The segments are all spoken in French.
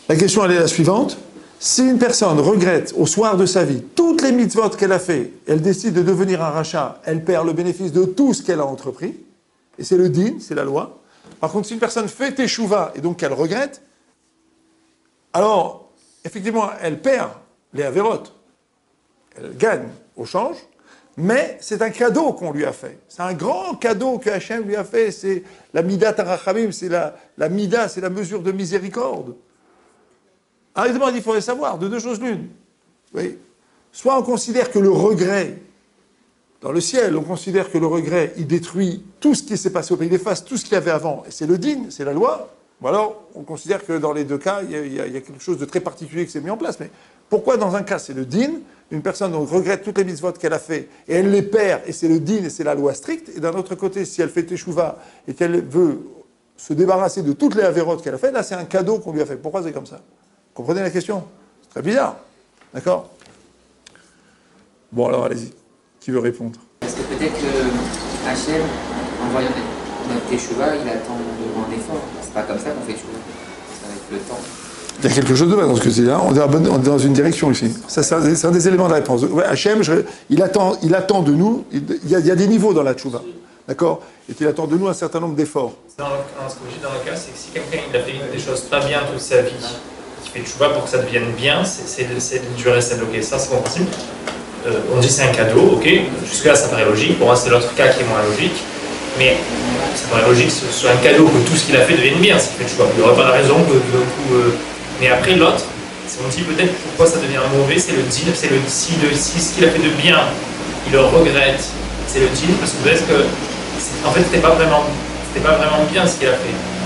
La question, elle est la suivante. Si une personne regrette au soir de sa vie toutes les mitzvot qu'elle a fait, elle décide de devenir un rachat, elle perd le bénéfice de tout ce qu'elle a entrepris, et c'est le din, c'est la loi. Par contre, si une personne fait teshuva et donc qu'elle regrette, alors, effectivement, elle perd les avérotes, elle gagne au change, mais c'est un cadeau qu'on lui a fait. C'est un grand cadeau que Hachem lui a fait, c'est la midat tarachamim, c'est la mida, c'est la mesure de miséricorde. Alors, il faudrait savoir, de deux choses l'une. Oui. Soit on considère que le regret, dans le ciel, on considère que le regret, il détruit tout ce qui s'est passé au pays, il efface tout ce qu'il y avait avant, et c'est le din, c'est la loi. Ou alors, on considère que dans les deux cas, il y a quelque chose de très particulier qui s'est mis en place. Mais pourquoi dans un cas, c'est le din, une personne donc, regrette toutes les mitzvot qu'elle a fait, et elle les perd, et c'est le din, et c'est la loi stricte, et d'un autre côté, si elle fait teshuva, et qu'elle veut se débarrasser de toutes les avérotes qu'elle a fait, là, c'est un cadeau qu'on lui a fait. Pourquoi c'est comme ça? Vous comprenez la question? C'est très bizarre. D'accord? Bon, alors, allez-y. Qui veut répondre? Parce que peut-être que Hachem, en voyant notre teshuva, il attend de grands efforts. C'est pas comme ça qu'on fait teshuva. C'est avec le temps. Il y a quelque chose de vrai dans ce que c'est là. On est dans une direction ici. Ça, c'est un des éléments de la réponse. Ouais, Hachem, il attend de nous. Il y a des niveaux dans la teshuva. D'accord? Et qu'il attend de nous un certain nombre d'efforts. Ce que je dis dans le cas, c'est que si quelqu'un il a fait des choses pas bien toute sa vie, qui fait teshuva pour que ça devienne bien, c'est de durer sa bloquée. Ça, c'est compréhensible. On dit c'est un cadeau, ok, jusque-là ça paraît logique, pour moi c'est l'autre cas qui est moins logique, mais ça paraît logique que ce soit un cadeau, que tout ce qu'il a fait devienne bien, c'est fait choix. Il n'y aurait pas de raison que d'un coup. Mais après l'autre, on dit peut-être pourquoi ça devient mauvais, c'est le din, c'est le si ce qu'il a fait de bien, il le regrette, c'est le din, parce que peut-être que en fait c'était pas vraiment bien ce qu'il a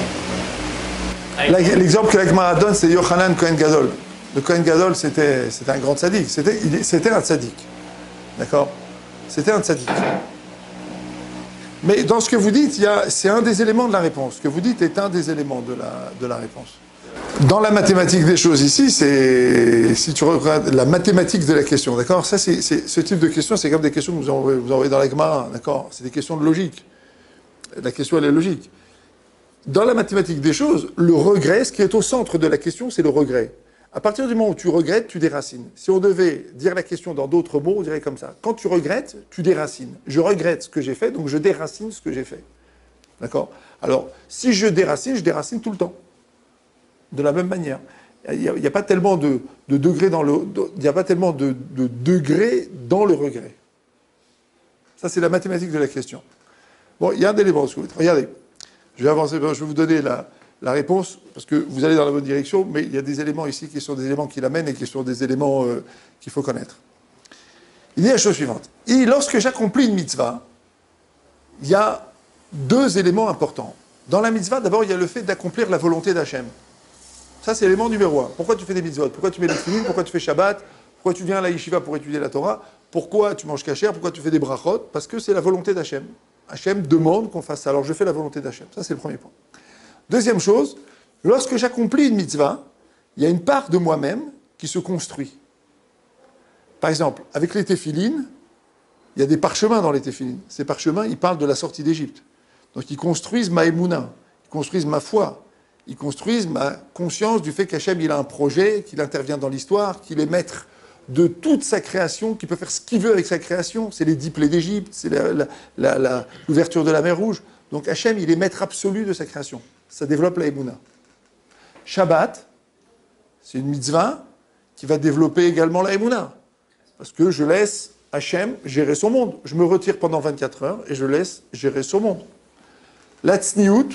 fait. L'exemple que l'Agmara donne, c'est Yochanan Kohen Gadol. Le Kohen Gadol, c'était un grand tzaddik. C'était un tzaddik. D'accord? C'était un tzaddik. Mais dans ce que vous dites, c'est un des éléments de la réponse. Ce que vous dites est un des éléments de la réponse. Dans la mathématique des choses ici, si tu regardes la mathématique de la question, d'accord? Ça, ce type de question, c'est comme des questions que vous envoyez dans l'Agmara, d'accord? C'est des questions de logique. La question, elle est logique. Dans la mathématique des choses, le regret, ce qui est au centre de la question, c'est le regret. À partir du moment où tu regrettes, tu déracines. Si on devait dire la question dans d'autres mots, on dirait comme ça. Quand tu regrettes, tu déracines. Je regrette ce que j'ai fait, donc je déracine ce que j'ai fait. D'accord? Alors, si je déracine tout le temps. De la même manière. Il n'y a pas tellement de degrés dans le... Il n'y a pas tellement de degrés dans le regret. Ça, c'est la mathématique de la question. Bon, il y a un élément. Regardez. Je vais avancer, je vais vous donner la réponse, parce que vous allez dans la bonne direction, mais il y a des éléments ici qui sont des éléments qui l'amènent et qui sont des éléments qu'il faut connaître. Il dit la chose suivante. Lorsque j'accomplis une mitzvah, il y a deux éléments importants. Dans la mitzvah, d'abord, il y a le fait d'accomplir la volonté d'Hachem. Ça, c'est l'élément numéro un. Pourquoi tu fais des mitzvot? Pourquoi tu mets des tefillin? Pourquoi tu fais Shabbat? Pourquoi tu viens à la yeshiva pour étudier la Torah? Pourquoi tu manges kasher? Pourquoi tu fais des brachot? Parce que c'est la volonté d'Hachem. Hachem demande qu'on fasse ça. Alors, je fais la volonté d'Hachem. Ça, c'est le premier point. Deuxième chose, lorsque j'accomplis une mitzvah, il y a une part de moi-même qui se construit. Par exemple, avec les téphilines, il y a des parchemins dans les téphilines. Ces parchemins, ils parlent de la sortie d'Égypte. Donc, ils construisent ma émouna, ils construisent ma foi, ils construisent ma conscience du fait qu'Hachem, il a un projet, qu'il intervient dans l'histoire, qu'il est maître de toute sa création, qu'il peut faire ce qu'il veut avec sa création. C'est les 10 plaies d'Égypte, c'est l'ouverture de la mer Rouge. Donc Hachem, il est maître absolu de sa création. Ça développe la Emouna. Shabbat, c'est une mitzvah qui va développer également la Emouna. Parce que je laisse Hachem gérer son monde. Je me retire pendant 24 heures et je laisse gérer son monde. La tzniout,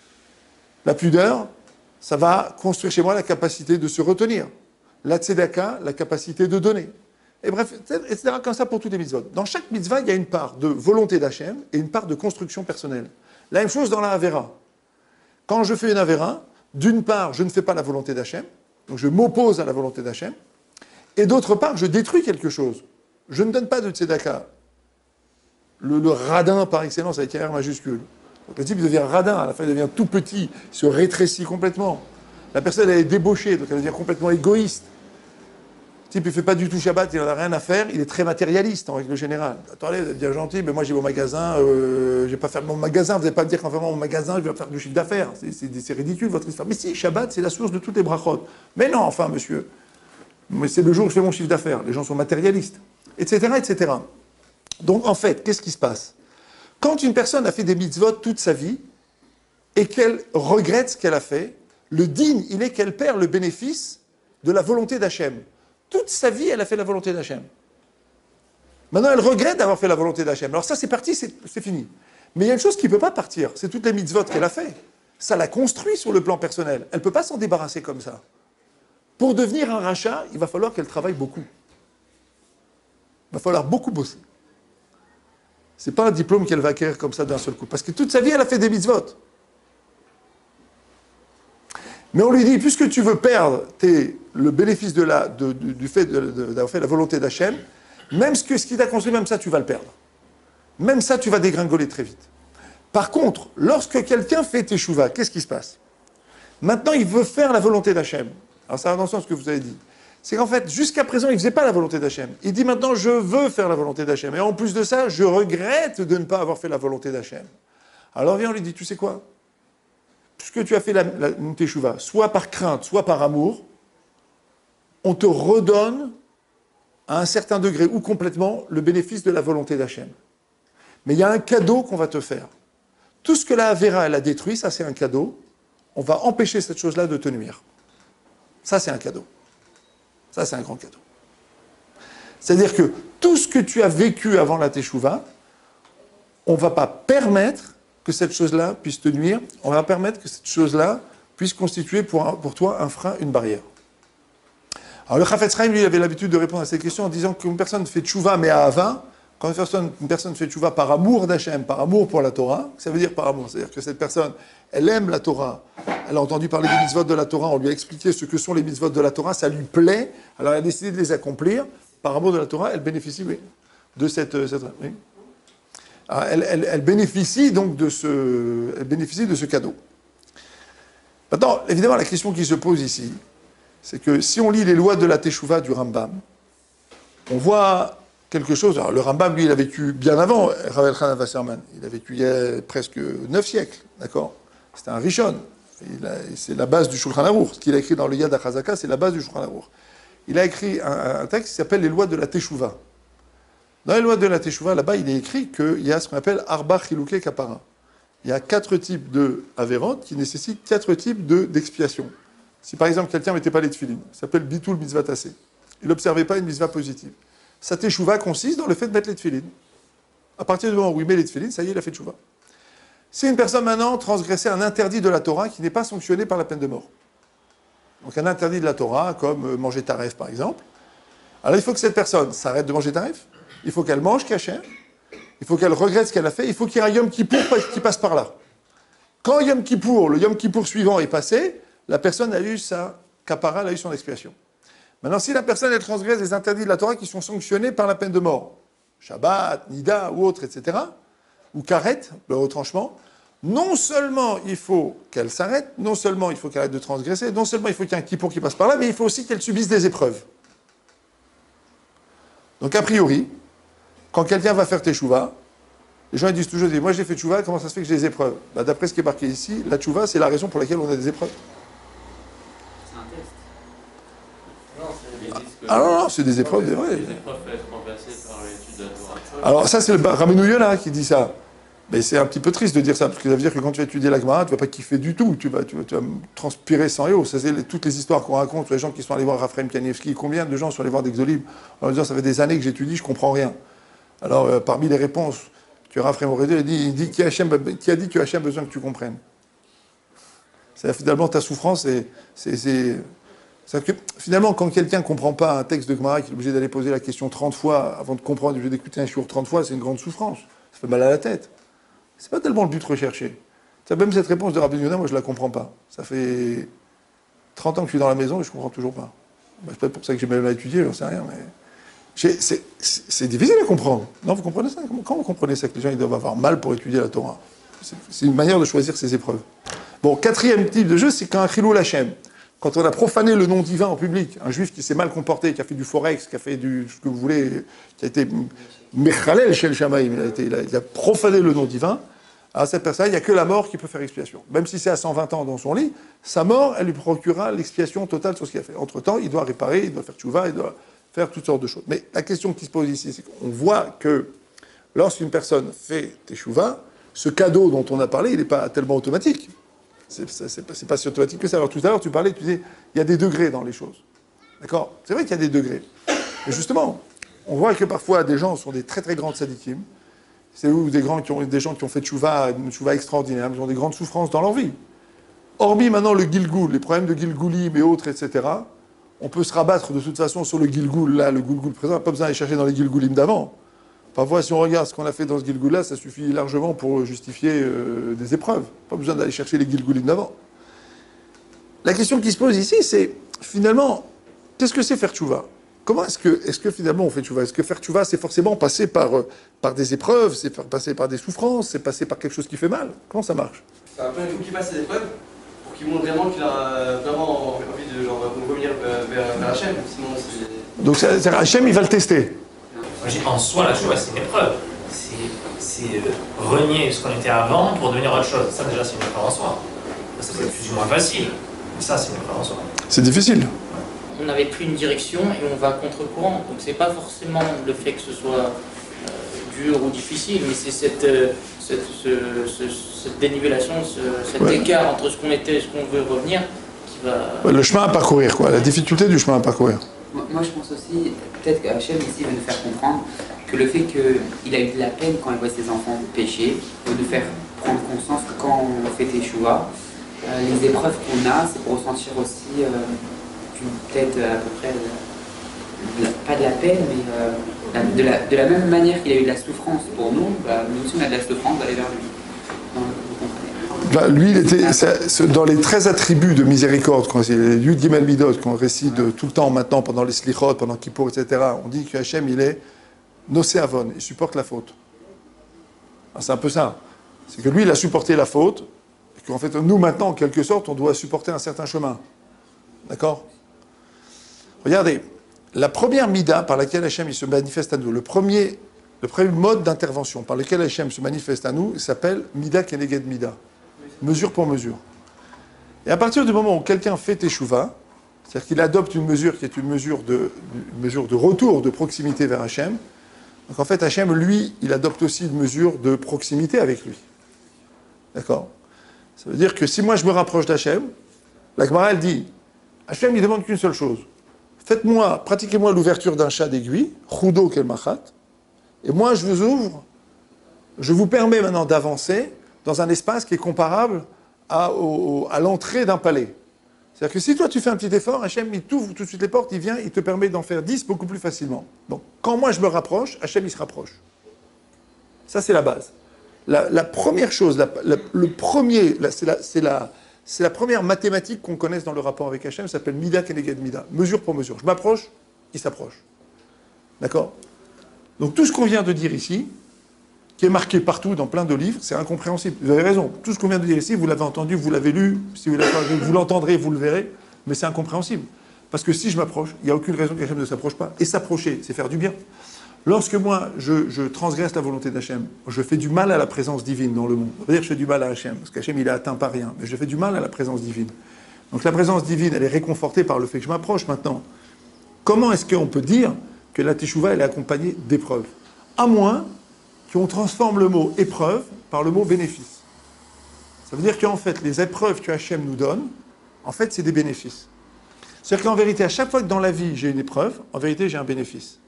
la pudeur, ça va construire chez moi la capacité de se retenir. La tzedaka, la capacité de donner. Et bref, etc. Comme ça pour toutes les mitzvot. Dans chaque mitzvah, il y a une part de volonté d'Hachem et une part de construction personnelle. La même chose dans la Avera. Quand je fais une Avera, d'une part, je ne fais pas la volonté d'Hachem, donc je m'oppose à la volonté d'Hachem, et d'autre part, je détruis quelque chose. Je ne donne pas de tzedaka. Le radin par excellence avec un R majuscule. Donc le type il devient radin, à la fin il devient tout petit, il se rétrécit complètement. La personne elle est débauchée, donc elle devient complètement égoïste. Le type, il ne fait pas du tout Shabbat, il n'en a rien à faire, il est très matérialiste en règle générale. Attendez, vous êtes bien gentil, mais moi j'ai mon magasin, je ne vais pas faire mon magasin, vous n'allez pas me dire qu'en fermant mon magasin, je vais faire du chiffre d'affaires. C'est ridicule votre histoire. Mais si, Shabbat, c'est la source de toutes les brachot. Mais non, enfin, monsieur. Mais c'est le jour où je fais mon chiffre d'affaires. Les gens sont matérialistes, etc., etc. Donc, en fait, qu'est-ce qui se passe? Quand une personne a fait des mitzvot toute sa vie et qu'elle regrette ce qu'elle a fait, le din, il est qu'elle perd le bénéfice de la volonté d'Hachem. Toute sa vie, elle a fait la volonté d'Hachem. Maintenant, elle regrette d'avoir fait la volonté d'Hachem. Alors ça, c'est parti, c'est fini. Mais il y a une chose qui ne peut pas partir, c'est toutes les mitzvot qu'elle a fait. Ça l'a construit sur le plan personnel. Elle ne peut pas s'en débarrasser comme ça. Pour devenir un rachat, il va falloir qu'elle travaille beaucoup. Il va falloir beaucoup bosser. Ce n'est pas un diplôme qu'elle va acquérir comme ça d'un seul coup. Parce que toute sa vie, elle a fait des mitzvot. Mais on lui dit, puisque tu veux perdre le bénéfice du fait d'avoir fait la volonté d'Hachem, même ce qui t'a construit, même ça, tu vas le perdre. Même ça, tu vas dégringoler très vite. Par contre, lorsque quelqu'un fait teshuva, qu'est-ce qui se passe? Maintenant, il veut faire la volonté d'Hachem. Alors ça va dans le sens que vous avez dit. C'est qu'en fait, jusqu'à présent, il ne faisait pas la volonté d'Hachem. Il dit maintenant, je veux faire la volonté d'Hachem. Et en plus de ça, je regrette de ne pas avoir fait la volonté d'Hachem. Alors viens, on lui dit, tu sais quoi? Puisque tu as fait une teshuva, soit par crainte, soit par amour, on te redonne à un certain degré ou complètement le bénéfice de la volonté d'Hachem. Mais il y a un cadeau qu'on va te faire. Tout ce que la Avera, elle a détruit, ça c'est un cadeau. On va empêcher cette chose-là de te nuire. Ça c'est un cadeau. Ça c'est un grand cadeau. C'est-à-dire que tout ce que tu as vécu avant la teshuva, on ne va pas permettre que cette chose-là puisse te nuire, on va permettre que cette chose-là puisse constituer pour toi un frein, une barrière. Alors le Chafetz Chaim, lui, il avait l'habitude de répondre à cette question en disant qu'une personne fait tchouva mais à Ava, quand une personne fait tchouva par amour d'Hachem, par amour pour la Torah, ça veut dire par amour, c'est-à-dire que cette personne, elle aime la Torah, elle a entendu parler des mitzvot de la Torah, on lui a expliqué ce que sont les mitzvot de la Torah, ça lui plaît, alors elle a décidé de les accomplir, par amour de la Torah, elle bénéficie, oui, de cette oui. Alors, elle bénéficie donc de ce cadeau. Maintenant, évidemment, la question qui se pose ici, c'est que si on lit les lois de la Teshuvah du Rambam, on voit quelque chose. Alors, le Rambam, lui, il a vécu bien avant Rav Elchanan Wasserman. Il a vécu il y a presque 9 siècles, d'accord? C'était un Rishon. C'est la base du Shulchan Aruch. Ce qu'il a écrit dans le Yad HaChazaka, c'est la base du Shulchan Aruch. Il a écrit un texte qui s'appelle les lois de la Teshuvah. Dans les lois de la Teshuvah, là-bas, il est écrit qu'il y a ce qu'on appelle Arba Chiluke Kapara. Il y a 4 types de Averot qui nécessitent 4 types d'expiation. Si par exemple quelqu'un ne mettait pas les tefilines, ça s'appelle Bitul Mitzvah Tassé. Il n'observait pas une mitzvah positive. Sa Teshuvah consiste dans le fait de mettre les tefilines. À partir du moment où il met les tefilines, ça y est, il a fait Teshuvah. Si une personne maintenant transgressait un interdit de la Torah qui n'est pas sanctionné par la peine de mort, donc un interdit de la Torah, comme manger taref par exemple, alors il faut que cette personne s'arrête de manger taref, il faut qu'elle mange kasher, il faut qu'elle regrette ce qu'elle a fait, il faut qu'il y ait un Yom Kippour qui passe par là. Quand Yom Kippour, le Yom Kippour suivant est passé, la personne a eu sa kapara, elle a eu son expiation. Maintenant, si la personne elle transgresse des interdits de la Torah qui sont sanctionnés par la peine de mort, Shabbat, Nida ou autre, etc., ou Karet, le retranchement, non seulement il faut qu'elle s'arrête, non seulement il faut qu'elle arrête de transgresser, non seulement il faut qu'il y ait un Kippour qui passe par là, mais il faut aussi qu'elle subisse des épreuves. Donc a priori, quand quelqu'un va faire teshuva, les gens ils disent toujours, moi j'ai fait teshuva, comment ça se fait que j'ai des épreuves? D'après ce qui est marqué ici, la teshuva c'est la raison pour laquelle on a des épreuves. C'est un test. Non, c'est des épreuves, c'est vrai. Les épreuves peuvent être remplacées par l'étude de la Torah. Alors ça c'est le Rabbeinu Yonah qui dit ça. Mais c'est un petit peu triste de dire ça, parce que ça veut dire que quand tu vas étudier la Gemara, tu vas pas kiffer du tout, tu vas transpirer sans eau. Ça, c'est toutes les histoires qu'on raconte sur les gens qui sont allés voir Raphaël Kanievski. Combien de gens sont allés voir d'Exolib en disant ça fait des années que j'étudie, je comprends rien. Alors parmi les réponses, tu as Raphaël Morédé, il dit qui a dit que Hachem a besoin que tu comprennes. C'est finalement ta souffrance, c'est que finalement quand quelqu'un ne comprend pas un texte de Gemara, qu'il est obligé d'aller poser la question 30 fois avant de comprendre, obligé d'écouter un shiur 30 fois, c'est une grande souffrance. Ça fait mal à la tête. C'est pas tellement le but recherché. Même cette réponse de Rabbi Yonah, moi je la comprends pas. Ça fait 30 ans que je suis dans la maison et je comprends toujours pas. C'est peut-être pour ça que j'ai même à étudier, j'en sais rien, mais c'est difficile à comprendre. Non, vous comprenez ça? Comment vous comprenez ça que les gens ils doivent avoir mal pour étudier la Torah? C'est une manière de choisir ses épreuves. Bon, 4e type de jeu, c'est quand un chilou l'Hachem. Quand on a profané le nom divin en public, un juif qui s'est mal comporté, qui a fait du forex, qui a fait du ce que vous voulez, qui a été mechalel chez le Shamaïm, il a profané le nom divin, à cette personne, il n'y a que la mort qui peut faire expiation. Même si c'est à 120 ans dans son lit, sa mort, elle lui procurera l'expiation totale sur ce qu'il a fait. Entre-temps, il doit réparer, il doit faire tchouva, il doit faire toutes sortes de choses. Mais la question qui se pose ici, c'est qu'on voit que lorsqu'une personne fait teshuva, ce cadeau dont on a parlé, il n'est pas tellement automatique. C'est pas si automatique que ça. Alors tout à l'heure, tu parlais, tu disais, il y a des degrés dans les choses. D'accord ? C'est vrai qu'il y a des degrés. Mais justement, on voit que parfois des gens sont des très très grands tzadikim. C'est où des gens qui ont fait une tchouva extraordinaire, ils ont des grandes souffrances dans leur vie. Hormis maintenant le gilgoul, les problèmes de gilgoulim et autres, etc., on peut se rabattre de toute façon sur le gilgoul, là, le gilgoul présent, pas besoin d'aller chercher dans les gilgoulim d'avant. Parfois, si on regarde ce qu'on a fait dans ce gilgoul-là, ça suffit largement pour justifier des épreuves. Pas besoin d'aller chercher les gilgoulim d'avant. La question qui se pose ici, c'est, finalement, qu'est-ce que c'est faire tchouva ? Comment est-ce que finalement on fait tchouva ? Est-ce que faire tchouva, c'est forcément passer par des épreuves, c'est passer par des souffrances, c'est passer par quelque chose qui fait mal ? Comment ça marche ? Après, il faut qu'il passe ses épreuves pour qu'il montre vraiment qu'il a vraiment envie de revenir vers Hachem. Sinon, c'est... Donc Hachem, il va le tester. En soi, la tchouva, c'est une épreuve. C'est renier ce qu'on était avant pour devenir autre chose. Ça, déjà, c'est une épreuve en soi. Ça, c'est plus ou moins facile. Mais ça, c'est une épreuve en soi. C'est difficile. On n'avait plus une direction et on va contre-courant. Donc c'est pas forcément le fait que ce soit dur ou difficile, mais c'est cette dénivellation, cet écart entre ce qu'on était et ce qu'on veut revenir qui va... Le chemin à parcourir, quoi. La difficulté du chemin à parcourir. Moi, je pense aussi, peut-être qu'Hachem ici va nous faire comprendre que le fait qu'il a eu de la peine quand il voit ses enfants pécher, va nous faire prendre conscience que quand on fait teshuva, les épreuves qu'on a, c'est pour ressentir aussi... peut-être à peu près, pas de la peine, mais de la même manière qu'il a eu de la souffrance pour nous, nous aussi on a de la souffrance d'aller vers lui. Lui, il était dans les 13 attributs de miséricorde, quand c'est les Yud Gimel Midot, qu'on récite tout le temps maintenant, pendant les Slichot, pendant Kippour, etc., on dit que Hachem, il est Nosé Avon, il supporte la faute. C'est un peu ça. C'est que lui, il a supporté la faute, et qu'en fait, nous, maintenant, en quelque sorte, on doit supporter un certain chemin. D'accord ? Regardez, la première mida par laquelle Hachem il se manifeste à nous, le premier mode d'intervention par lequel Hachem se manifeste à nous, il s'appelle mida keneged mida, mesure pour mesure. Et à partir du moment où quelqu'un fait teshuva, c'est-à-dire qu'il adopte une mesure qui est une mesure de retour, de proximité vers Hachem, donc en fait Hachem, lui, il adopte aussi une mesure de proximité avec lui. D'accord ? Ça veut dire que si moi je me rapproche d'Hachem, la Gemara elle dit, Hachem il demande qu'une seule chose. Pratiquez-moi l'ouverture d'un chat d'aiguille, chudo kel machat, et moi je vous ouvre, je vous permets maintenant d'avancer dans un espace qui est comparable à l'entrée d'un palais. C'est-à-dire que si toi tu fais un petit effort, Hachem il t'ouvre tout de suite les portes, il vient, il te permet d'en faire 10 beaucoup plus facilement. Donc quand moi je me rapproche, Hachem il se rapproche. Ça c'est la base. La première chose, c'est la première mathématique qu'on connaisse dans le rapport avec Hachem, ça s'appelle Mida Keneged Mida, mesure pour mesure. Je m'approche, il s'approche. D'accord ? Donc tout ce qu'on vient de dire ici, qui est marqué partout dans plein de livres, c'est incompréhensible. Vous avez raison, tout ce qu'on vient de dire ici, vous l'avez entendu, vous l'avez lu, si vous l'entendrez, vous le verrez, mais c'est incompréhensible. Parce que si je m'approche, il n'y a aucune raison qu'Hachem ne s'approche pas. Et s'approcher, c'est faire du bien. Lorsque moi, je transgresse la volonté d'Hachem, je fais du mal à la présence divine dans le monde. Ça veut dire que je fais du mal à Hachem, parce qu'Hachem, il est atteint par rien. Mais je fais du mal à la présence divine. Donc la présence divine, elle est réconfortée par le fait que je m'approche maintenant. Comment est-ce qu'on peut dire que la teshuva, elle est accompagnée d'épreuves ? À moins qu'on transforme le mot épreuve par le mot bénéfice. Ça veut dire qu'en fait, les épreuves que Hachem nous donne, en fait, c'est des bénéfices. C'est-à-dire qu'en vérité, à chaque fois que dans la vie, j'ai une épreuve, en vérité, j'ai un bénéfice.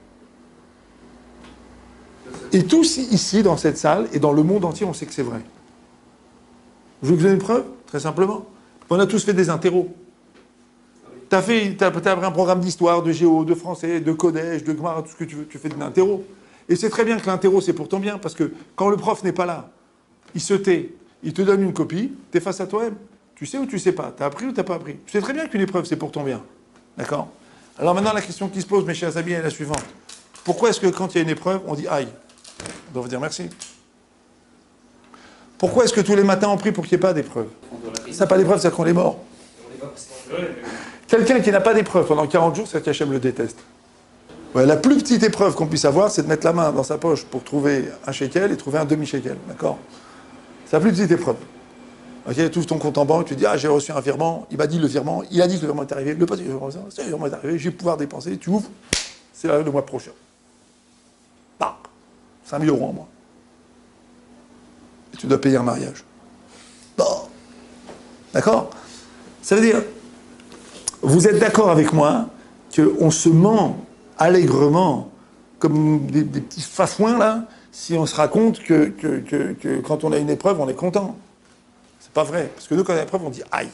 Et tous ici, dans cette salle, et dans le monde entier, on sait que c'est vrai. Vous voulez que je vous donne une preuve ? Très simplement. On a tous fait des interros. T'as un programme d'histoire, de géo, de français, de codège, de gmara, tout ce que tu veux, tu fais de l'interro. Et c'est très bien que l'interro, c'est pour ton bien, parce que quand le prof n'est pas là, il se tait, il te donne une copie, t'es face à toi-même. Tu sais ou tu sais pas ? T'as appris ou t'as pas appris ? Tu sais très bien qu'une épreuve, c'est pour ton bien. D'accord ? Alors maintenant, la question qui se pose, mes chers amis, est la suivante. Pourquoi est-ce que quand il y a une épreuve, on dit aïe ? On doit dire merci. Pourquoi est-ce que tous les matins on prie pour qu'il n'y ait pas d'épreuve ? Ça n'a pas d'épreuve, c'est qu'on est mort. Quelqu'un qui n'a pas d'épreuve pendant 40 jours, c'est qu'Hachem le déteste. Ouais, la plus petite épreuve qu'on puisse avoir, c'est de mettre la main dans sa poche pour trouver un shekel et trouver un demi-shekel. D'accord? C'est la plus petite épreuve. Ok, tu ouvres ton compte en banque, tu dis, ah, j'ai reçu un virement, il m'a dit le virement, il a dit que le virement est arrivé, le poste, le virement est arrivé, je vais pouvoir dépenser, tu ouvres, c'est le mois prochain. Bah, 5 000 € en mois. Et tu dois payer un mariage. Bon. D'accord? Ça veut dire, vous êtes d'accord avec moi qu'on se ment allègrement, comme des petits fafouins, là, si on se raconte que quand on a une épreuve, on est content. C'est pas vrai. Parce que nous, quand on a une épreuve, on dit aïe.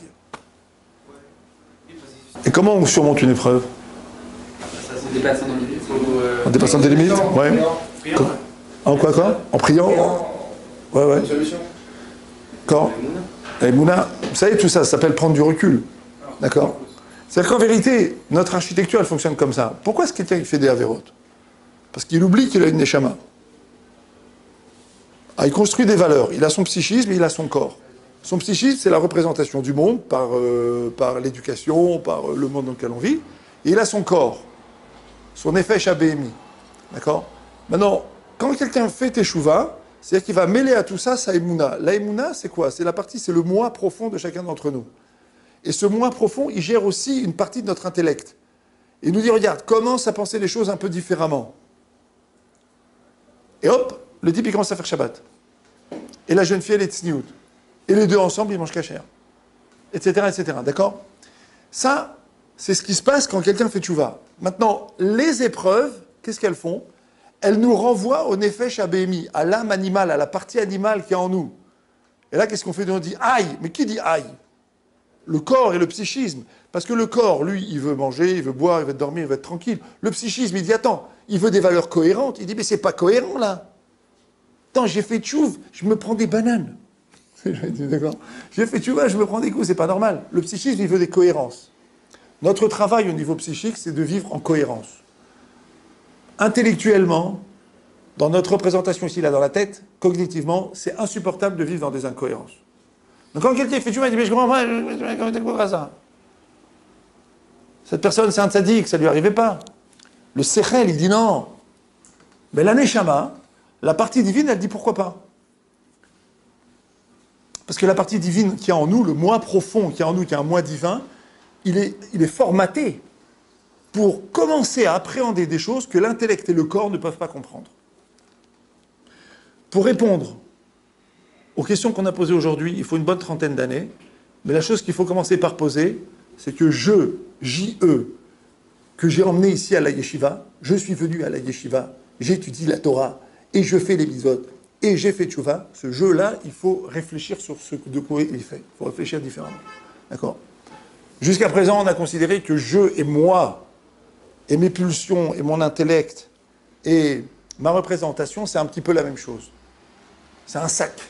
Et comment on surmonte une épreuve? En dépassant nos limites. En dépassant des limites? Ouais. En quoi? En priant? Ouais. Quand? Et Mouna, vous savez, tout ça, ça s'appelle prendre du recul. D'accord? C'est-à-dire qu'en vérité, notre architecture, elle fonctionne comme ça. Pourquoi est-ce quelqu'un qui fait des avérotes? Parce qu'il oublie qu'il a une neshama. Ah, il construit des valeurs. Il a son psychisme et il a son corps. Son psychisme, c'est la représentation du monde par l'éducation, par le monde dans lequel on vit. Et il a son corps. Son effet BMI. D'accord? Maintenant, quand quelqu'un fait teshuva, c'est-à-dire qu'il va mêler à tout ça sa émouna. La émouna, c'est quoi? C'est le moi profond de chacun d'entre nous. Et ce moi profond, il gère aussi une partie de notre intellect. Et il nous dit, regarde, commence à penser les choses un peu différemment. Et hop, le type, il commence à faire Shabbat. Et la jeune fille, elle est tsniout. Et les deux ensemble, ils mangent kasher. Etc., etc. D'accord? Ça, c'est ce qui se passe quand quelqu'un fait tchouva. Maintenant, les épreuves, qu'est-ce qu'elles font? Elles nous renvoient au nefesh abémi, à l'âme animale, à la partie animale qui est en nous. Et là, qu'est-ce qu'on fait? On dit aïe. Mais qui dit aïe? Le corps et le psychisme. Parce que le corps, lui, il veut manger, il veut boire, il veut dormir, il veut être tranquille. Le psychisme, il dit, attends, il veut des valeurs cohérentes. Il dit, mais c'est pas cohérent, là. Attends, j'ai fait tchouv, je me prends des bananes. D'accord? J'ai fait tchouva, je me prends des coups, c'est pas normal. Le psychisme, il veut des cohérences. Notre travail au niveau psychique, c'est de vivre en cohérence. Intellectuellement, dans notre représentation ici, là, dans la tête, cognitivement, c'est insupportable de vivre dans des incohérences. Donc quand quelqu'un fait tchouva, il dit, mais je comprends pas, je comprends ça. Cette personne, c'est un tzaddik, ça lui arrivait pas. Le sechel, il dit non. Mais la neshama, la partie divine, elle dit pourquoi pas. Parce que la partie divine qui est en nous, le moi profond qui est en nous, qui est un moi divin, il est formaté pour commencer à appréhender des choses que l'intellect et le corps ne peuvent pas comprendre. Pour répondre aux questions qu'on a posées aujourd'hui, il faut une bonne trentaine d'années, mais la chose qu'il faut commencer par poser, c'est que J-E, que j'ai emmené ici à la yeshiva, je suis venu à la yeshiva, j'étudie la Torah, et je fais les mitzvot, et j'ai fait tchouva, ce jeu-là, il faut réfléchir sur ce de quoi il est fait. Il faut réfléchir différemment. D'accord? Jusqu'à présent, on a considéré que je et moi, et mes pulsions, et mon intellect, et ma représentation, c'est un petit peu la même chose. C'est un sac.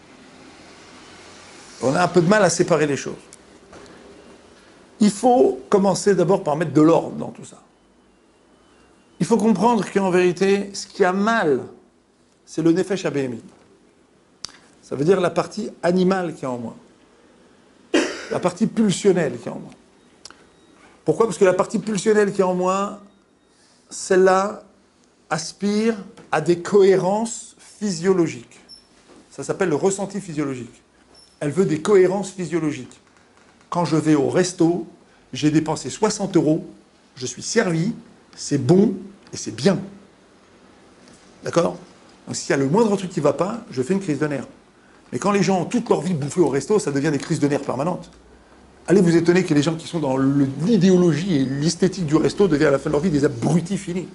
On a un peu de mal à séparer les choses. Il faut commencer d'abord par mettre de l'ordre dans tout ça. Il faut comprendre qu'en vérité, ce qui a mal, c'est le nefesh abémi. Ça veut dire la partie animale qui est en moi. La partie pulsionnelle qui est en moi. Pourquoi? Parce que la partie pulsionnelle qui est en moi, celle-là aspire à des cohérences physiologiques. Ça s'appelle le ressenti physiologique. Elle veut des cohérences physiologiques. Quand je vais au resto, j'ai dépensé 60 €, je suis servi, c'est bon et c'est bien. D'accord? Donc s'il y a le moindre truc qui ne va pas, je fais une crise de nerfs. Mais quand les gens ont toute leur vie bouffé au resto, ça devient des crises de nerfs permanentes. Allez vous étonner que les gens qui sont dans l'idéologie et l'esthétique du resto deviennent à la fin de leur vie des abrutis finis.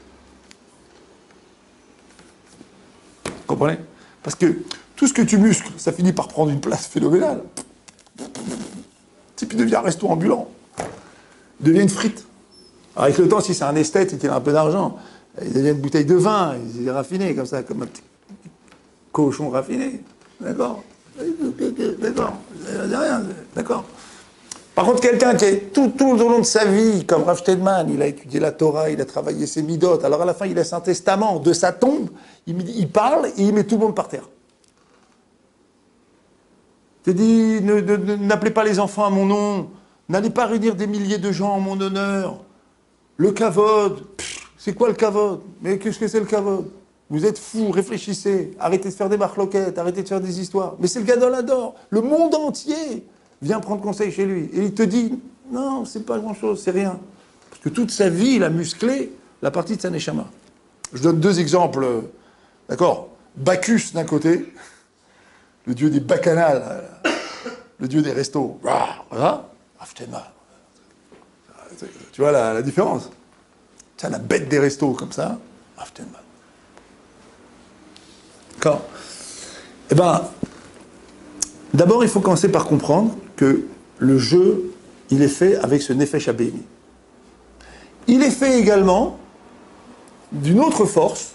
Vous comprenez? Parce que tout ce que tu muscles, ça finit par prendre une place phénoménale. Et puis il devient un resto ambulant. Il devient une frite. Alors avec le temps, si c'est un esthète et qu'il a un peu d'argent, il devient une bouteille de vin, il est raffiné comme ça, comme un petit cochon raffiné. D'accord? D'accord. Rien. D'accord. Par contre, quelqu'un qui est tout au long de sa vie, comme Rav Stedman, il a étudié la Torah, il a travaillé ses midot, alors à la fin, il laisse un testament de sa tombe, il parle et il met tout le monde par terre. Il te dit, n'appelez pas les enfants à mon nom, N'allez pas réunir des milliers de gens en mon honneur. Le kavod, c'est quoi le kavod? Mais qu'est-ce que c'est le kavod? Vous êtes fous, réfléchissez, arrêtez de faire des marloquettes, arrêtez de faire des histoires. Mais c'est le Gadol Hador, le monde entier vient prendre conseil chez lui. Et il te dit, non, c'est pas grand-chose, c'est rien. Parce que toute sa vie, il a musclé la partie de sa neshama. Je donne deux exemples, d'accord? Bacchus d'un côté, le dieu des bacchanales, le dieu des restos. Voilà. Tu vois la différence? C'est la bête des restos comme ça. D'accord? Eh bien, d'abord, il faut commencer par comprendre que le jeu, il est fait avec ce Nefesh Abémi. Il est fait également d'une autre force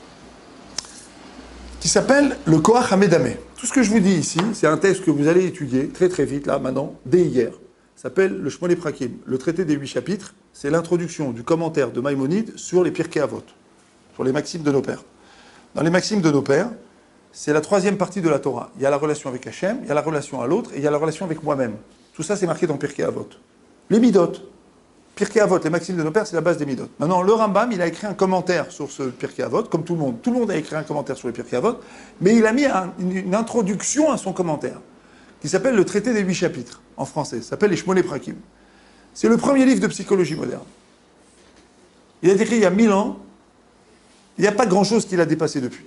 qui s'appelle le Koach Hamedameh. Tout ce que je vous dis ici, c'est un texte que vous allez étudier très très vite, là, maintenant, dès hier. Ça s'appelle le Shmoleh Prakim, le traité des 8 chapitres. C'est l'introduction du commentaire de Maïmonide sur les Pirkei Avot, sur les maximes de nos pères. Dans les maximes de nos pères, c'est la troisième partie de la Torah. Il y a la relation avec Hachem, il y a la relation à l'autre, et il y a la relation avec moi-même. Tout ça, c'est marqué dans Pirkei Avot. Les Midot. Pirkei Avot, les maximes de nos pères, c'est la base des Midot. Maintenant, le Rambam, il a écrit un commentaire sur ce Pirkei Avot, comme tout le monde. Tout le monde a écrit un commentaire sur les Pirkei Avot, mais il a mis une introduction à son commentaire, qui s'appelle le traité des 8 chapitres, en français. Ça s'appelle les Shmoleh Prakim. C'est le premier livre de psychologie moderne. Il a été écrit il y a 1000 ans. Il n'y a pas grand-chose qu'il a dépassé depuis.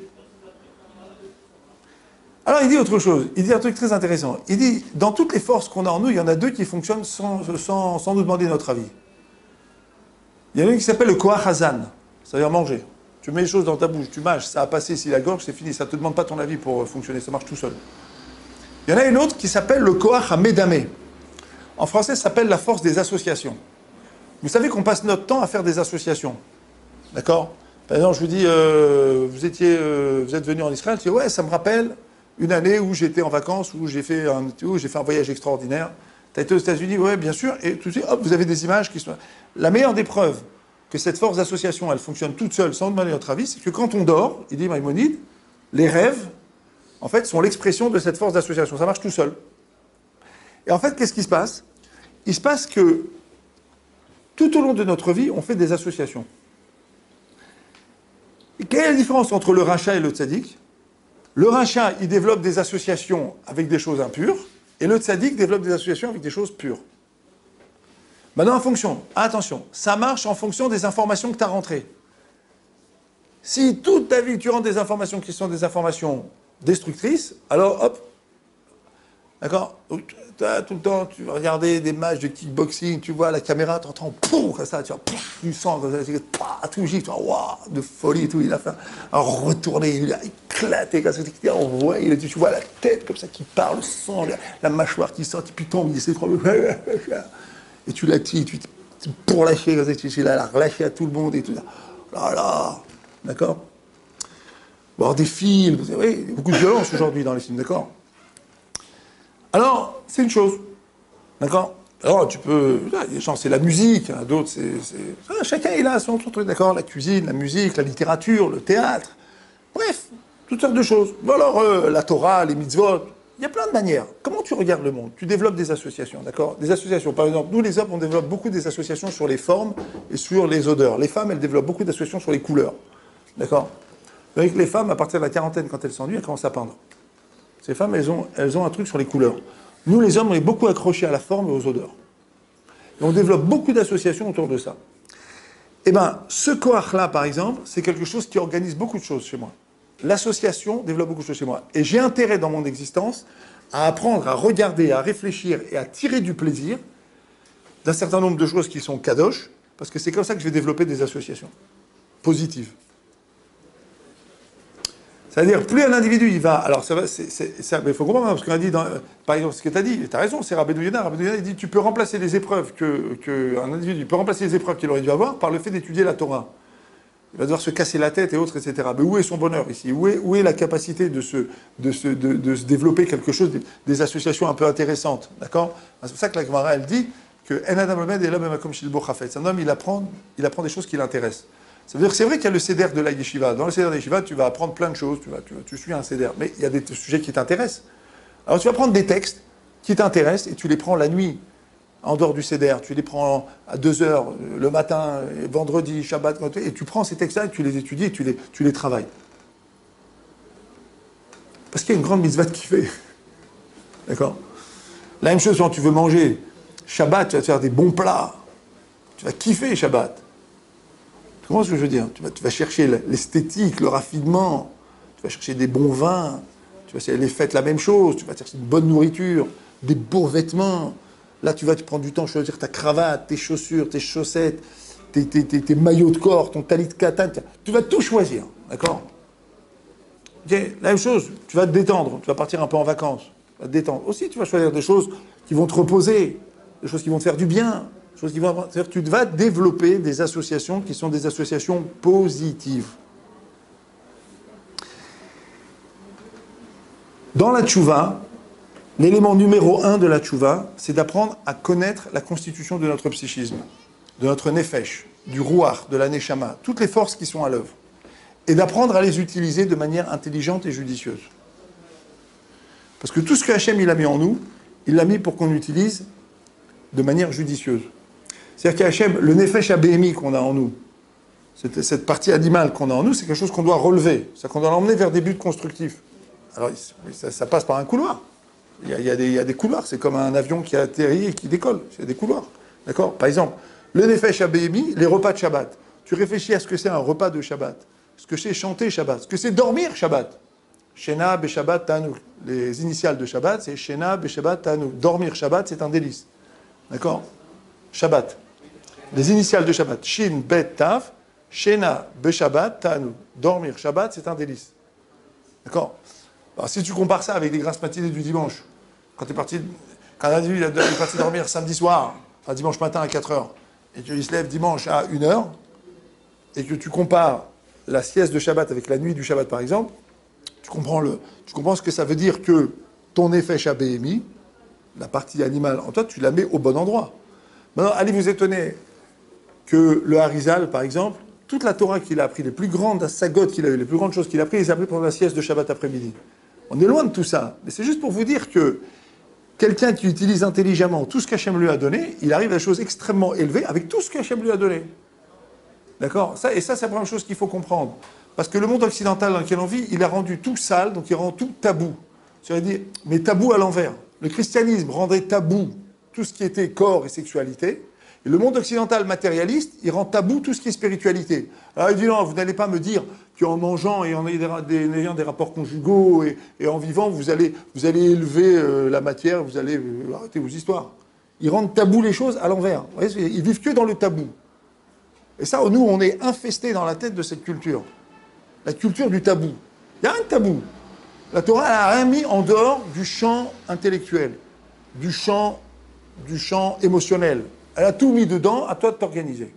Alors il dit autre chose, il dit un truc très intéressant. Il dit, dans toutes les forces qu'on a en nous, il y en a deux qui fonctionnent sans nous demander notre avis. Il y en a une qui s'appelle le Koach Hazan, ça veut dire manger. Tu mets les choses dans ta bouche, tu mâches, ça a passé ici la gorge, c'est fini, ça ne te demande pas ton avis pour fonctionner, ça marche tout seul. Il y en a une autre qui s'appelle le Koach Hamedameh. En français, ça s'appelle la force des associations. Vous savez qu'on passe notre temps à faire des associations. D'accord? Par exemple, je vous dis, vous êtes venu en Israël, tu dis, ouais, ça me rappelle une année où j'étais en vacances, où j'ai fait un voyage extraordinaire. Tu as été aux États-Unis, ouais, bien sûr, et tout de suite, hop, vous avez des images qui sont... La meilleure des preuves que cette force d'association, elle fonctionne toute seule, sans demander notre avis, c'est que quand on dort, il dit Maïmonide, les rêves, en fait, sont l'expression de cette force d'association. Ça marche tout seul. Et en fait, qu'est-ce qui se passe? Il se passe que tout au long de notre vie, on fait des associations. Et quelle est la différence entre le rachat et le tzaddik? Le rachat, il développe des associations avec des choses impures, et le tzaddik développe des associations avec des choses pures. Maintenant, en fonction, attention, ça marche en fonction des informations que tu as rentrées. Si toute ta vie, tu rentres des informations qui sont des informations destructrices, alors hop, d'accord, tout le temps, tu vas regarder des matchs de kickboxing, tu vois la caméra, tu entends pouf, comme ça, tu vois, pouf, du sang, comme ça, tout gifle, tu vois, waouh, de folie, tout, il a fait un retourné, il a éclaté, comme ça, tu vois la tête comme ça qui part, le sang, la mâchoire qui sort, puis tombe, il essaie de trouver, et tu la tires, tu pour lâcher, comme ça, tu la relâcher à tout le monde, et tout, là, d'accord? Bon, des films, oui, il y a beaucoup de violence aujourd'hui dans les films, d'accord? Alors, c'est une chose, d'accord? Alors, tu peux... des gens, c'est la musique, hein, d'autres, chacun, il a son truc, d'accord? La cuisine, la musique, la littérature, le théâtre, bref, toutes sortes de choses. Bon, alors, la Torah, les mitzvot, il y a plein de manières. Comment tu regardes le monde? Tu développes des associations, d'accord? Des associations, par exemple, nous, les hommes, on développe beaucoup des associations sur les formes et sur les odeurs. Les femmes, elles développent beaucoup d'associations sur les couleurs, d'accord? Avec les femmes, à partir de la quarantaine, quand elles s'ennuient, elles commencent à peindre. Ces femmes, elles ont un truc sur les couleurs. Nous, les hommes, on est beaucoup accrochés à la forme et aux odeurs. Et on développe beaucoup d'associations autour de ça. Eh bien, ce koach-là, par exemple, c'est quelque chose qui organise beaucoup de choses chez moi. L'association développe beaucoup de choses chez moi. Et j'ai intérêt dans mon existence à apprendre, à regarder, à réfléchir et à tirer du plaisir d'un certain nombre de choses qui sont kadosh, parce que c'est comme ça que je vais développer des associations positives. C'est-à-dire, plus un individu, il va... Alors, ça, mais il faut comprendre, parce qu'on a dit, par exemple, ce que tu as dit, tu as raison, c'est Rabbeinu Yonah. Rabbeinu Yonah, il dit, tu peux remplacer les épreuves qu'un individu peut remplacer les épreuves qu'il aurait dû avoir par le fait d'étudier la Torah. Il va devoir se casser la tête et autres, etc. Mais où est son bonheur ici? Où est la capacité de se développer quelque chose, des associations un peu intéressantes, d'accord? C'est pour ça que la Gemara, elle dit que En Adam Lamed et l'homme comme Shilbo Chafetz. Un homme, il apprend des choses qui l'intéressent. Ça veut dire que c'est vrai qu'il y a le CEDER de la yeshiva. Dans le CEDER de la yeshiva, tu vas apprendre plein de choses, tu suis un CEDER. Mais il y a des sujets qui t'intéressent. Alors tu vas prendre des textes qui t'intéressent et tu les prends la nuit en dehors du Seder, tu les prends à 2 heures le matin, vendredi, Shabbat, et tu prends ces textes-là, tu les étudies et tu les travailles. Parce qu'il y a une grande mitzvah de kiffer. D'accord? La même chose quand tu veux manger. Shabbat, tu vas te faire des bons plats. Tu vas kiffer Shabbat. Tu comprends ce que je veux dire? Tu vas chercher l'esthétique, le raffinement. Tu vas chercher des bons vins. Tu vas chercher les fêtes, la même chose. Tu vas chercher une bonne nourriture, des beaux vêtements. Là, tu prendre du temps à choisir ta cravate, tes chaussures, tes chaussettes, tes maillots de corps, ton talit katan. Tu vas tout choisir. D'accord? Okay, la même chose, tu vas te détendre. Tu vas partir un peu en vacances. Tu vas te détendre. Aussi, tu vas choisir des choses qui vont te reposer, des choses qui vont te faire du bien. Tu vas développer des associations qui sont des associations positives. Dans la tchouva, l'élément numéro 1 de la tchouva, c'est d'apprendre à connaître la constitution de notre psychisme, de notre nefesh, du rouach, de la neshama, toutes les forces qui sont à l'œuvre, et d'apprendre à les utiliser de manière intelligente et judicieuse. Parce que tout ce que Hachem il a mis en nous, il l'a mis pour qu'on l'utilise de manière judicieuse. C'est-à-dire qu'Hachem, le nefesh abémi qu'on a en nous, cette partie animale qu'on a en nous, c'est quelque chose qu'on doit relever, c'est-à-dire qu'on doit l'emmener vers des buts constructifs. Alors, ça passe par un couloir. Il y a des couloirs, c'est comme un avion qui atterrit et qui décolle. Il y a des couloirs. D'accord? Par exemple, le nefesh abémi, les repas de Shabbat. Tu réfléchis à ce que c'est un repas de Shabbat, ce que c'est chanter Shabbat, ce que c'est dormir Shabbat. Shena Beshabbat Tanu. Les initiales de Shabbat, c'est Shena Beshabbat Tanu. Dormir Shabbat, c'est un délice. D'accord? Shabbat. Les initiales de Shabbat. Shin, Bet, Tav. Shena Beshabbat Tanu. Dormir Shabbat, c'est un délice. D'accord? Alors, si tu compares ça avec les grasses matinées du dimanche, quand un individu est parti dormir samedi soir, enfin dimanche matin à 4 heures, et qu'il se lève dimanche à 1 heure, et que tu compares la sieste de Shabbat avec la nuit du Shabbat par exemple, tu comprends ce que ça veut dire que ton effet Shabémi, la partie animale en toi, tu la mets au bon endroit. Maintenant, allez vous étonner que le Harizal, par exemple, toute la Torah qu'il a appris, les plus grandes sagotes qu'il a eues, les plus grandes choses qu'il a appris, il les a appris pendant la sieste de Shabbat après-midi. On est loin de tout ça. Mais c'est juste pour vous dire que quelqu'un qui utilise intelligemment tout ce qu'Hachem lui a donné, il arrive à des choses extrêmement élevées avec tout ce qu'Hachem lui a donné. D'accord? Et ça, c'est la première chose qu'il faut comprendre. Parce que le monde occidental dans lequel on vit, il a rendu tout sale, donc il rend tout tabou. C'est-à-dire, mais tabou à l'envers. Le christianisme rendait tabou tout ce qui était corps et sexualité. Et le monde occidental matérialiste, il rend tabou tout ce qui est spiritualité. Alors il dit non, vous n'allez pas me dire qu'en mangeant et en ayant des rapports conjugaux et en vivant, vous allez élever la matière, vous allez arrêter vos histoires. Ils rendent tabou les choses à l'envers. Vous voyez, ils vivent que dans le tabou. Et ça, nous, on est infestés dans la tête de cette culture. La culture du tabou. Il n'y a rien de tabou. La Torah n'a rien mis en dehors du champ intellectuel, du champ émotionnel. Elle a tout mis dedans, à toi de t'organiser.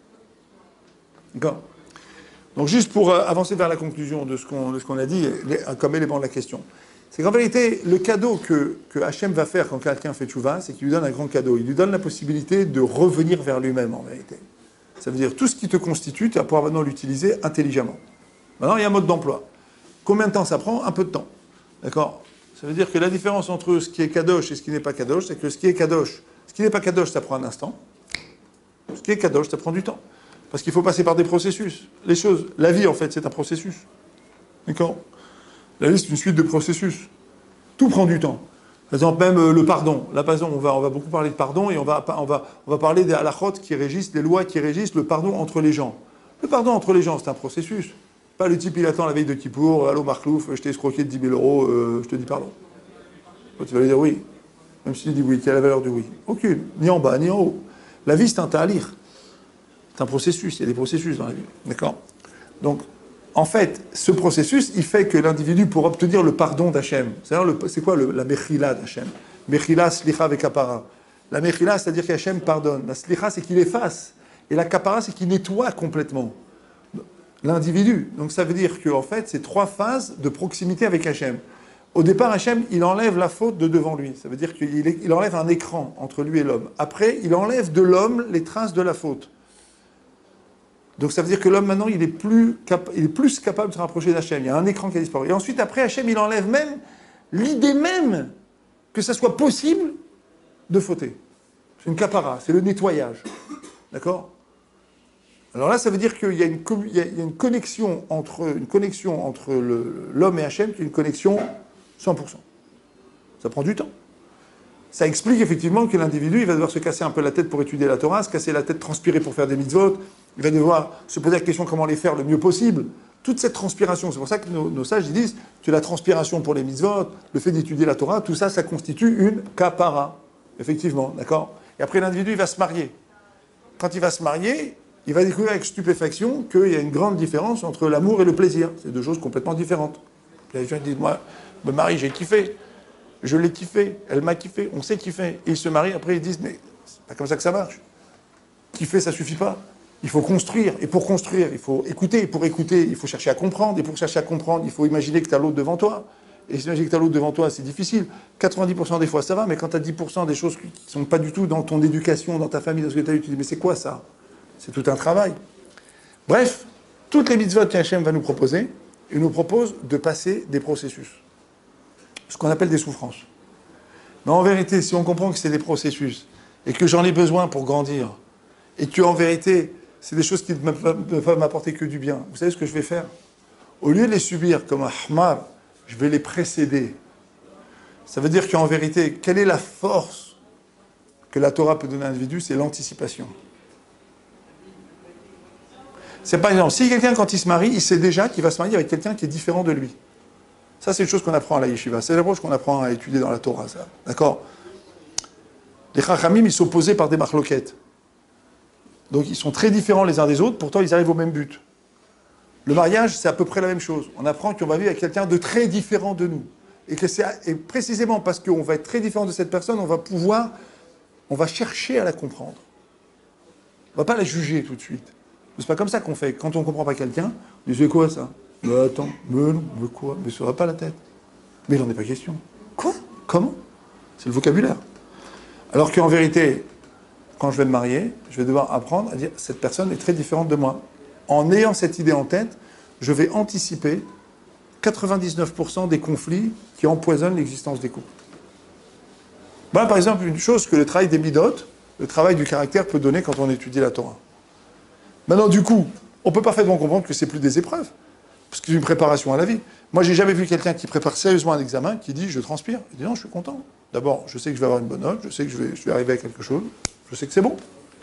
D'accord? Donc juste pour avancer vers la conclusion de ce qu'on a dit, comme élément de la question, c'est qu'en vérité, le cadeau que Hachem va faire quand quelqu'un fait tchouva, c'est qu'il lui donne un grand cadeau. Il lui donne la possibilité de revenir vers lui-même, en vérité. Ça veut dire tout ce qui te constitue, tu vas pouvoir maintenant l'utiliser intelligemment. Maintenant, il y a un mode d'emploi. Combien de temps ça prend? Un peu de temps. D'accord? Ça veut dire que la différence entre ce qui est kadosh et ce qui n'est pas kadosh, c'est que ce qui est kadosh, ce qui n'est pas kadosh, ça prend un instant. Ce qui est kadosh, ça prend du temps. Parce qu'il faut passer par des processus. Les choses, la vie, en fait, c'est un processus. D'accord? La vie, c'est une suite de processus. Tout prend du temps. Par exemple, même le pardon. Là, par exemple, on va beaucoup parler de pardon et on va parler des halachot qui régissent, les lois qui régissent le pardon entre les gens. Le pardon entre les gens, c'est un processus. Pas le type, il attend la veille de Kippour, allô Marclouf, je t'ai escroqué de 10 000 euros, je te dis pardon. Tu vas lui dire oui. Même si tu dis oui, quelle est la valeur du oui? Aucune. Ni en bas, ni en haut. La vie, c'est un ta'alir. C'est un processus. Il y a des processus dans la vie. D'accord? Donc, en fait, ce processus, il fait que l'individu, pour obtenir le pardon d'Hachem, c'est quoi la mechila d'Hachem? Mechila, slicha ve kapara. La mechila, c'est-à-dire qu'Hachem pardonne. La slicha, c'est qu'il efface. Et la kapara, c'est qu'il nettoie complètement l'individu. Donc ça veut dire qu'en fait, c'est 3 phases de proximité avec Hachem. Au départ, Hachem, il enlève la faute de devant lui. Ça veut dire qu'il enlève un écran entre lui et l'homme. Après, il enlève de l'homme les traces de la faute. Donc ça veut dire que l'homme, maintenant, il est plus capable de se rapprocher d'Hachem. Il y a un écran qui a disparu. Et ensuite, après, Hachem, il enlève même l'idée même que ça soit possible de fauter. C'est une kapara, c'est le nettoyage. D'accord? Alors là, ça veut dire qu'il y a une connexion entre l'homme et Hachem, qui est une connexion 100%. Ça prend du temps. Ça explique effectivement que l'individu, il va devoir se casser un peu la tête pour étudier la Torah, se casser la tête, transpirer pour faire des mitzvot, il va devoir se poser la question comment les faire le mieux possible. Toute cette transpiration, c'est pour ça que nos sages ils disent que la transpiration pour les mitzvot, le fait d'étudier la Torah, tout ça, ça constitue une kapara. Effectivement, d'accord? Et après, l'individu, il va se marier. Quand il va se marier, il va découvrir avec stupéfaction qu'il y a une grande différence entre l'amour et le plaisir. C'est deux choses complètement différentes. Les gens disent, moi, me marie, j'ai kiffé. Je l'ai kiffé, elle m'a kiffé, on s'est kiffé. Et ils se marient, après ils disent, mais c'est pas comme ça que ça marche. Kiffer, ça suffit pas. Il faut construire. Et pour construire, il faut écouter. Et pour écouter, il faut chercher à comprendre. Et pour chercher à comprendre, il faut imaginer que tu as l'autre devant toi. Et s'imaginer que tu as l'autre devant toi, c'est difficile. 90% des fois, ça va, mais quand tu as 10% des choses qui ne sont pas du tout dans ton éducation, dans ta famille, dans ce que tu as eu, tu dis, mais c'est quoi ça? C'est tout un travail. Bref, toutes les mitzvot qu'Hachem va nous proposer, il nous propose de passer des processus. Ce qu'on appelle des souffrances. Mais en vérité, si on comprend que c'est des processus, et que j'en ai besoin pour grandir, et que en vérité, c'est des choses qui ne peuvent m'apporter que du bien, vous savez ce que je vais faire? Au lieu de les subir comme un hamar, je vais les précéder. Ça veut dire qu'en vérité, quelle est la force que la Torah peut donner à l'individu? C'est l'anticipation. C'est par exemple, si quelqu'un, quand il se marie, il sait déjà qu'il va se marier avec quelqu'un qui est différent de lui. Ça, c'est une chose qu'on apprend à la yeshiva. C'est l'approche qu'on apprend à étudier dans la Torah, ça. D'accord? Les chachamim, ils sont posés par des marloquettes. Donc, ils sont très différents les uns des autres, pourtant, ils arrivent au même but. Le mariage, c'est à peu près la même chose. On apprend qu'on va vivre avec quelqu'un de très différent de nous. Et précisément parce qu'on va être très différent de cette personne, on va chercher à la comprendre. On ne va pas la juger tout de suite. C'est pas comme ça qu'on fait. Quand on ne comprend pas quelqu'un, on dit, c'est quoi ça? Attends, mais non, mais quoi? Mais ça ne va pas la tête. Mais il n'en est pas question. Quoi? Comment? C'est le vocabulaire. Alors qu'en vérité, quand je vais me marier, je vais devoir apprendre à dire, cette personne est très différente de moi. En ayant cette idée en tête, je vais anticiper 99% des conflits qui empoisonnent l'existence des couples. Voilà par exemple une chose que le travail des midot, le travail du caractère peut donner quand on étudie la Torah. Maintenant du coup, on peut parfaitement comprendre que c'est plus des épreuves, parce que c'est une préparation à la vie. Moi j'ai jamais vu quelqu'un qui prépare sérieusement un examen qui dit je transpire. Il dit non, je suis content. D'abord, je sais que je vais avoir une bonne note, je sais que je vais arriver à quelque chose, je sais que c'est bon.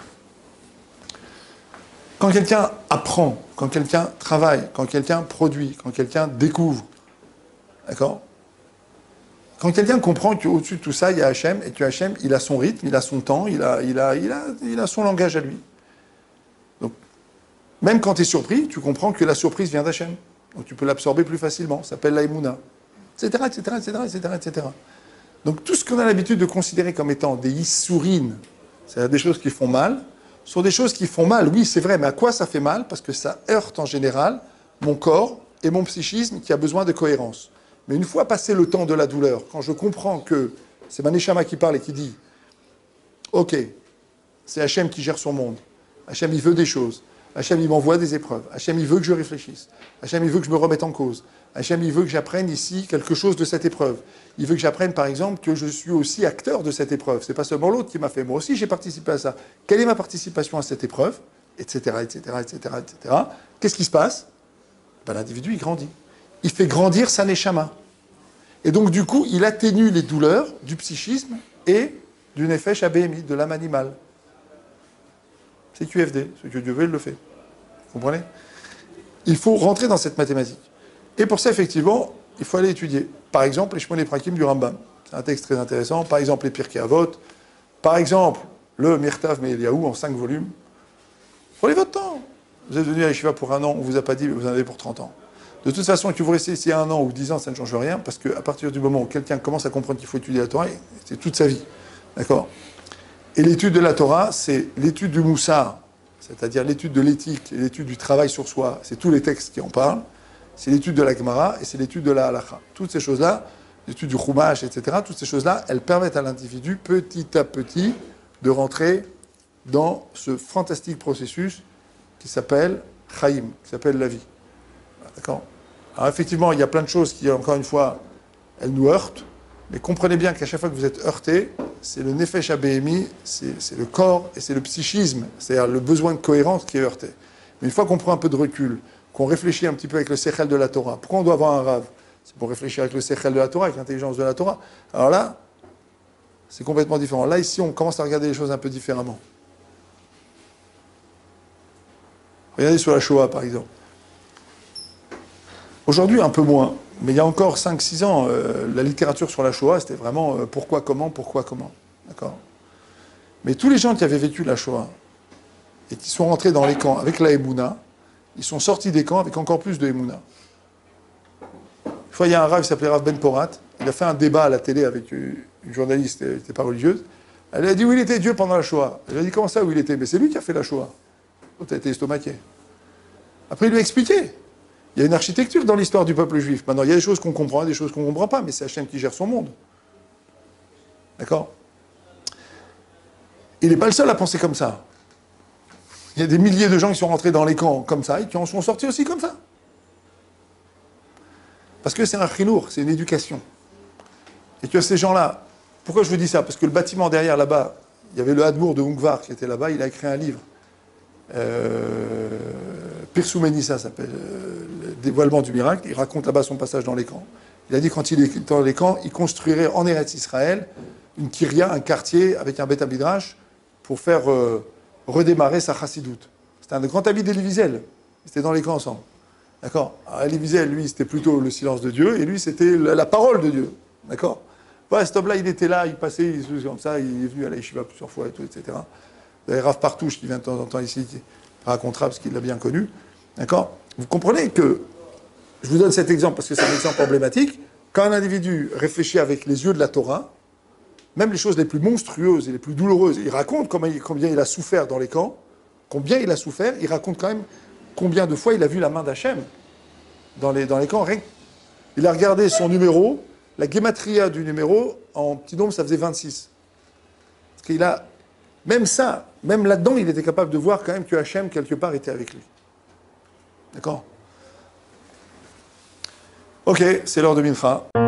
Quand quelqu'un apprend, quand quelqu'un travaille, quand quelqu'un produit, quand quelqu'un découvre, d'accord? Quand quelqu'un comprend qu'au-dessus de tout ça, il y a Hachem, et que Hachem, il a son rythme, il a son temps, il a son langage à lui. Donc, même quand tu es surpris, tu comprends que la surprise vient d'Hachem. Donc tu peux l'absorber plus facilement. Ça s'appelle la Emouna. Etc., etc., etc., etc., etc. Donc tout ce qu'on a l'habitude de considérer comme étant des issourines, c'est-à-dire des choses qui font mal, sont des choses qui font mal, oui, c'est vrai, mais à quoi ça fait mal? Parce que ça heurte en général mon corps et mon psychisme qui a besoin de cohérence. Mais une fois passé le temps de la douleur, quand je comprends que c'est ma neshama qui parle et qui dit « Ok, c'est Hachem qui gère son monde. Hachem, il veut des choses. Hachem, il m'envoie des épreuves. Hachem, il veut que je réfléchisse. Hachem, il veut que je me remette en cause. Hachem, il veut que j'apprenne ici quelque chose de cette épreuve. Il veut que j'apprenne, par exemple, que je suis aussi acteur de cette épreuve. C'est pas seulement l'autre qui m'a fait. Moi aussi, j'ai participé à ça. Quelle est ma participation à cette épreuve? Etc., etc., etc., etc. Qu'est-ce qui se passe? Ben, l'individu, il grandit. Il fait grandir sa neshama. Et donc, du coup, il atténue les douleurs du psychisme et du nefesh abémi, de l'âme animale. C'est QFD. Ce que Dieu veut, il le fait. Vous comprenez? Il faut rentrer dans cette mathématique. Et pour ça, effectivement, il faut aller étudier. Par exemple, les Shmoneh Prakim du Rambam. C'est un texte très intéressant. Par exemple, les Pirkei Avot. Par exemple, le Mirtav Me'Eliyahu en 5 volumes. Prenez votre temps. Vous êtes venu à Yeshiva pour 1 an, on ne vous a pas dit, vous en avez pour 30 ans. De toute façon, que vous restez ici 1 an ou 10 ans, ça ne change rien, parce qu'à partir du moment où quelqu'un commence à comprendre qu'il faut étudier la Torah, c'est toute sa vie. D'accord? Et l'étude de la Torah, c'est l'étude du Moussar, c'est-à-dire l'étude de l'éthique et l'étude du travail sur soi. C'est tous les textes qui en parlent. C'est l'étude de la Gemara et c'est l'étude de la Halacha. Toutes ces choses-là, l'étude du Chumash, etc., toutes ces choses-là, elles permettent à l'individu, petit à petit, de rentrer dans ce fantastique processus qui s'appelle Chaim, qui s'appelle la vie. D'accord? Alors effectivement, il y a plein de choses qui, encore une fois, elles nous heurtent, mais comprenez bien qu'à chaque fois que vous êtes heurté, c'est le nefesh abéhémi, c'est le corps et c'est le psychisme, c'est-à-dire le besoin de cohérence qui est heurté. Mais une fois qu'on prend un peu de recul, qu'on réfléchit un petit peu avec le sechel de la Torah, pourquoi on doit avoir un rave? C'est pour réfléchir avec le sechel de la Torah, avec l'intelligence de la Torah. Alors là, c'est complètement différent. Là, ici, on commence à regarder les choses un peu différemment. Regardez sur la Shoah, par exemple. Aujourd'hui, un peu moins. Mais il y a encore 5-6 ans, la littérature sur la Shoah, c'était vraiment pourquoi, comment. D'accord? Mais tous les gens qui avaient vécu la Shoah et qui sont rentrés dans les camps avec la Emouna, ils sont sortis des camps avec encore plus de Emouna. Une fois, il y a un Rav qui s'appelait Rav Ben Porat. Il a fait un débat à la télé avec une journaliste qui n'était pas religieuse. Elle a dit où il était Dieu pendant la Shoah. Elle a dit comment ça où il était? Mais c'est lui qui a fait la Shoah. L'autre a été estomaqué. Après, il lui a expliqué. Il y a une architecture dans l'histoire du peuple juif. Maintenant, il y a des choses qu'on comprend, des choses qu'on ne comprend pas, mais c'est Hachem qui gère son monde. D'accord? Il n'est pas le seul à penser comme ça. Il y a des milliers de gens qui sont rentrés dans les camps comme ça et qui en sont sortis aussi comme ça. Parce que c'est un chinour, c'est une éducation. Et que ces gens-là, pourquoi je vous dis ça? Parce que le bâtiment derrière là-bas, il y avait le Hadmour de Ungvar qui était là-bas, il a écrit un livre. Pirsumeni, ça s'appelle, le dévoilement du miracle. Il raconte là-bas son passage dans les camps. Il a dit quand il est dans les camps, il construirait en Eretz Israël une kiria, un quartier avec un Beth Midrash pour faire redémarrer sa chassidoute. C'était un grand ami d'Elie Wiesel. Ils étaient dans les camps ensemble. D'accord? Elie Wiesel, lui, c'était plutôt le silence de Dieu, et lui, c'était la parole de Dieu. D'accord? Ouais, cet homme-là, il était là, il passait, il se faisait comme ça, il est venu à la yeshiva plusieurs fois et tout, etc. Vous avez Rav Partouche qui vient de temps en temps ici, qui racontera parce qu'il l'a bien connu. D'accord? Vous comprenez que, je vous donne cet exemple parce que c'est un exemple emblématique, quand un individu réfléchit avec les yeux de la Torah, même les choses les plus monstrueuses et les plus douloureuses, il raconte combien il a souffert dans les camps, combien il a souffert, il raconte quand même combien de fois il a vu la main d'Hachem dans les camps. Il a regardé son numéro, la guématria du numéro, en petit nombre, ça faisait 26. Parce qu'il a, même ça, même là-dedans, il était capable de voir quand même que Hachem, quelque part, était avec lui. D'accord? Ok, c'est l'heure de Mincha.